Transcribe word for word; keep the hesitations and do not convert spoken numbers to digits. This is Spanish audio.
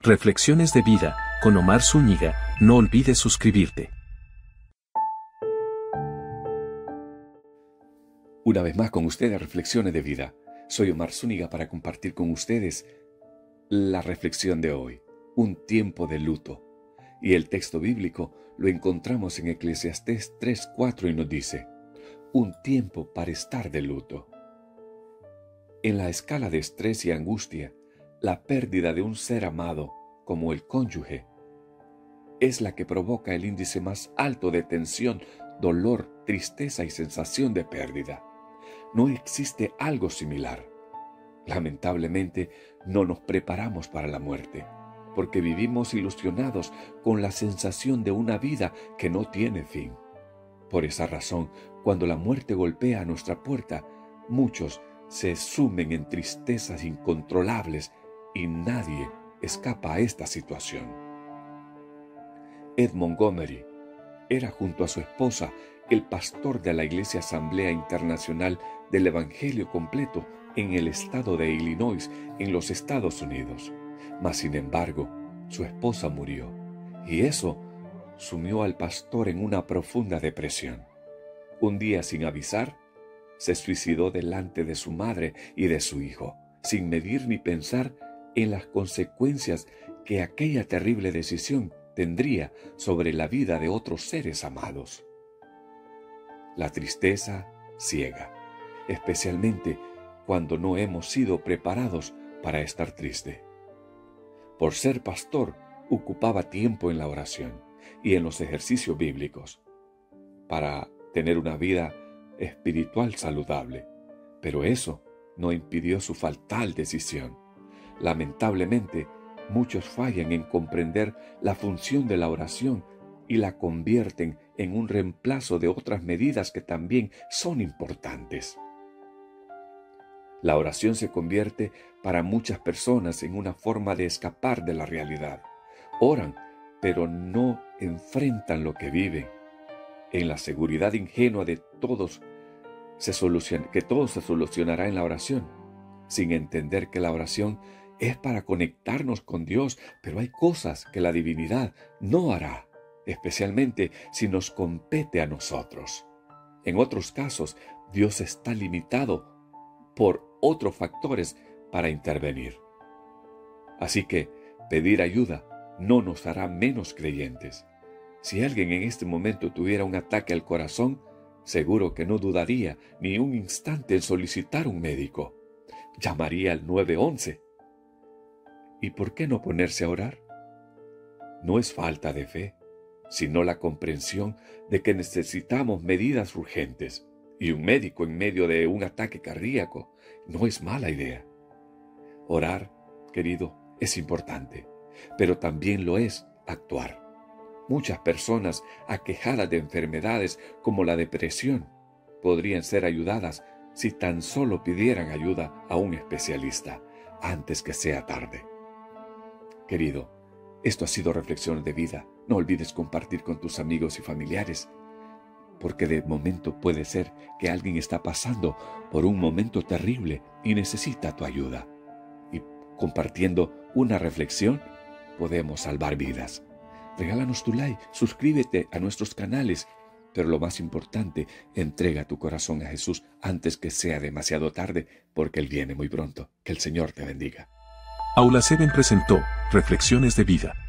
Reflexiones de vida, con Omar Zúñiga. No olvides suscribirte. Una vez más con ustedes, Reflexiones de Vida. Soy Omar Zúñiga para compartir con ustedes la reflexión de hoy, un tiempo de luto. Y el texto bíblico lo encontramos en Eclesiastés tres cuatro y nos dice, un tiempo para estar de luto. En la escala de estrés y angustia, la pérdida de un ser amado, como el cónyuge, es la que provoca el índice más alto de tensión, dolor, tristeza y sensación de pérdida. No existe algo similar. Lamentablemente, no nos preparamos para la muerte, porque vivimos ilusionados con la sensación de una vida que no tiene fin. Por esa razón, cuando la muerte golpea a nuestra puerta, muchos se sumen en tristezas incontrolables y nadie escapa a esta situación. Ed Montgomery era, junto a su esposa, el pastor de la Iglesia Asamblea Internacional del Evangelio Completo en el estado de Illinois, en los Estados Unidos. Mas, sin embargo, su esposa murió, y eso sumió al pastor en una profunda depresión. Un día, sin avisar, se suicidó delante de su madre y de su hijo, sin medir ni pensar en las consecuencias que aquella terrible decisión tendría sobre la vida de otros seres amados. La tristeza ciega, especialmente cuando no hemos sido preparados para estar triste. Por ser pastor, ocupaba tiempo en la oración y en los ejercicios bíblicos para tener una vida espiritual saludable, pero eso no impidió su fatal decisión. Lamentablemente, muchos fallan en comprender la función de la oración y la convierten en un reemplazo de otras medidas que también son importantes. La oración se convierte para muchas personas en una forma de escapar de la realidad. Oran, pero no enfrentan lo que viven. En la seguridad ingenua de todos se soluciona, que todo se solucionará en la oración, sin entender que la oración es para conectarnos con Dios, pero hay cosas que la divinidad no hará, especialmente si nos compete a nosotros. En otros casos, Dios está limitado por otros factores para intervenir. Así que pedir ayuda no nos hará menos creyentes. Si alguien en este momento tuviera un ataque al corazón, seguro que no dudaría ni un instante en solicitar un médico. Llamaría al nueve once. ¿Y por qué no ponerse a orar? No es falta de fe, sino la comprensión de que necesitamos medidas urgentes, y un médico en medio de un ataque cardíaco no es mala idea. Orar, querido, es importante, pero también lo es actuar. Muchas personas aquejadas de enfermedades como la depresión podrían ser ayudadas si tan solo pidieran ayuda a un especialista antes que sea tarde. Querido, esto ha sido Reflexiones de Vida. No olvides compartir con tus amigos y familiares, porque de momento puede ser que alguien está pasando por un momento terrible y necesita tu ayuda. Y compartiendo una reflexión, podemos salvar vidas. Regálanos tu like, suscríbete a nuestros canales, pero lo más importante, entrega tu corazón a Jesús antes que sea demasiado tarde, porque Él viene muy pronto. Que el Señor te bendiga. Aula Seven presentó Reflexiones de Vida.